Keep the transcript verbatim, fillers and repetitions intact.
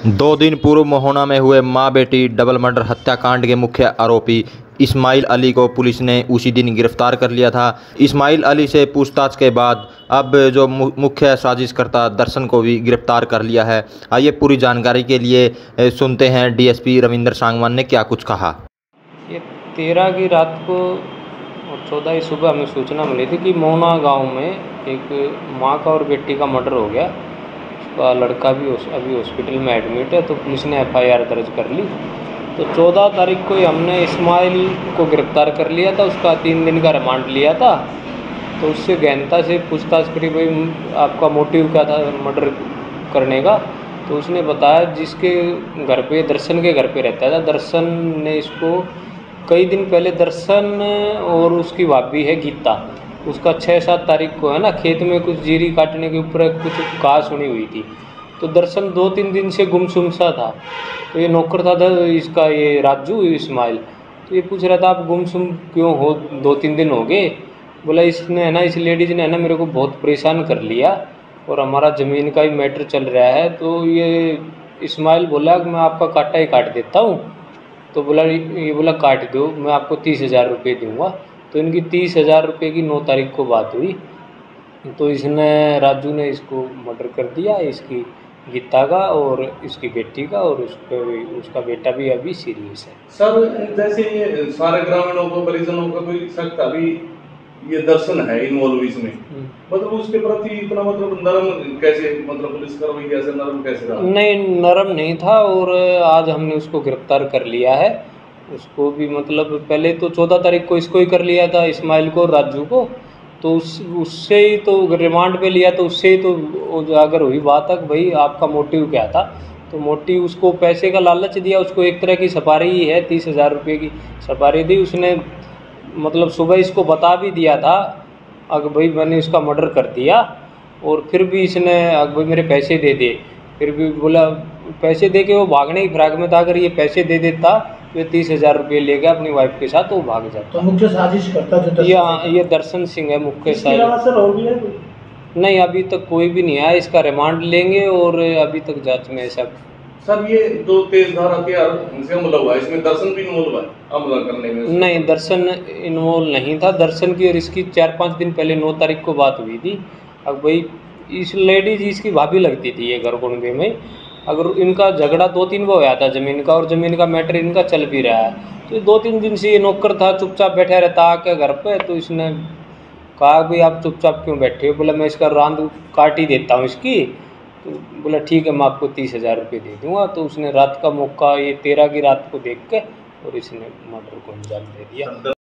दो दिन पूर्व मोहना में हुए मां बेटी डबल मर्डर हत्याकांड के मुख्य आरोपी इस्माइल अली को पुलिस ने उसी दिन गिरफ्तार कर लिया था। इस्माइल अली से पूछताछ के बाद अब जो मुख्य साजिशकर्ता दर्शन को भी गिरफ्तार कर लिया है। आइए पूरी जानकारी के लिए सुनते हैं डीएसपी रविंद्र सांगवान ने क्या कुछ कहा। ये तेरह की रात को और चौदह की सुबह हमें सूचना मिली थी कि मोहना गांव में एक मां का और बेटी का मर्डर हो गया। उसका लड़का भी अभी हॉस्पिटल में एडमिट है, तो पुलिस ने एफ आई आर दर्ज कर ली। तो चौदह तारीख को ही हमने इस्माइल को गिरफ्तार कर लिया था। उसका तीन दिन का रिमांड लिया था। तो उससे गहनता से पूछताछ करी, भाई आपका मोटिव क्या था मर्डर करने का। तो उसने बताया जिसके घर पे, दर्शन के घर पे रहता था। दर्शन ने इसको कई दिन पहले, दर्शन और उसकी भाभी है गीता, उसका छः सात तारीख को है ना खेत में कुछ जीरी काटने के ऊपर कुछ घास सुनी हुई थी। तो दर्शन दो तीन दिन से गुमसुम सा था। तो ये नौकर था इसका, ये राजू इस्माइल, तो ये पूछ रहा था आप गुमसुम क्यों हो, दो तीन दिन हो गए। बोला इसने है ना, इस लेडीज़ ने है ना मेरे को बहुत परेशान कर लिया और हमारा ज़मीन का ही मैटर चल रहा है। तो ये इस्माइल बोला कि मैं आपका काटा ही काट देता हूँ। तो बोला ये बोला काट दो, मैं आपको तीस हज़ार रुपये दूँगा। तो इनकी तीस हज़ार रुपये की नौ तारीख को बात हुई। तो इसने, राजू ने इसको मर्डर कर दिया, इसकी गीता का और इसकी बेटी का, और उसका उसका बेटा भी अभी सीरियस है। सर जैसे ये सारे ग्रामीणों को, परिजनों का कोई शक था भी ये दर्शन है इन्वॉल्व इसमें, मतलब उसके प्रति इतना मतलब नरम कैसे, मतलब पुलिस कार्रवाई कैसे नरम कैसे रहा? नहीं, नरम नहीं था। और आज हमने उसको गिरफ्तार कर लिया है। उसको भी मतलब पहले तो चौदह तारीख को इसको ही कर लिया था, इस्माइल को, राजू को। तो उस उससे ही तो रिमांड पे लिया, तो उससे ही तो उजागर हुई बात तक, भाई आपका मोटिव क्या था। तो मोटिव, उसको पैसे का लालच दिया, उसको एक तरह की सफारी ही है, तीस हज़ार रुपये की सफारी दी उसने। मतलब सुबह इसको बता भी दिया था अगर भाई मैंने उसका मर्डर कर दिया, और फिर भी इसने अगर भाई मेरे पैसे दे दे, फिर भी बोला पैसे दे के वो भागने की फिराक में था। अगर ये पैसे दे देता तो ये तीस हज़ार रुपये ले गया अपनी वाइफ के साथ, तो वो भाग जाता। तो मुख्य साजिश करता जो ये ये दर्शन सिंह है मुख्य साजिश। और भी है? नहीं, अभी तक कोई भी नहीं आया। इसका रिमांड लेंगे और अभी तक जांच में सब। सर ये दो तेज धार हथियार से हमला हुआ, इसमें दर्शन भी इन्वॉल्व है हमला करने में? नहीं, दर्शन इन्वॉल्व नहीं था। दर्शन की और इसकी चार पाँच दिन पहले नौ तारीख को बात हुई थी। अब भाई इस लेडीज इसकी भाभी लगती थी ये गरगुंडे में। अगर इनका झगड़ा दो तीन वो होया था ज़मीन का, और ज़मीन का मैटर इनका चल भी रहा है। तो दो तीन दिन से ये नौकर था, चुपचाप बैठा रहता आके घर पे। तो इसने कहा भाई आप चुपचाप क्यों बैठे हो। बोला मैं इसका रांद काट ही देता हूँ इसकी। तो बोला ठीक है मैं आपको तीस हज़ार रुपये दे दूँगा। तो उसने रात का मौका, ये तेरह की रात को देख के, और इसने मर्डर को अंजाम दे दिया।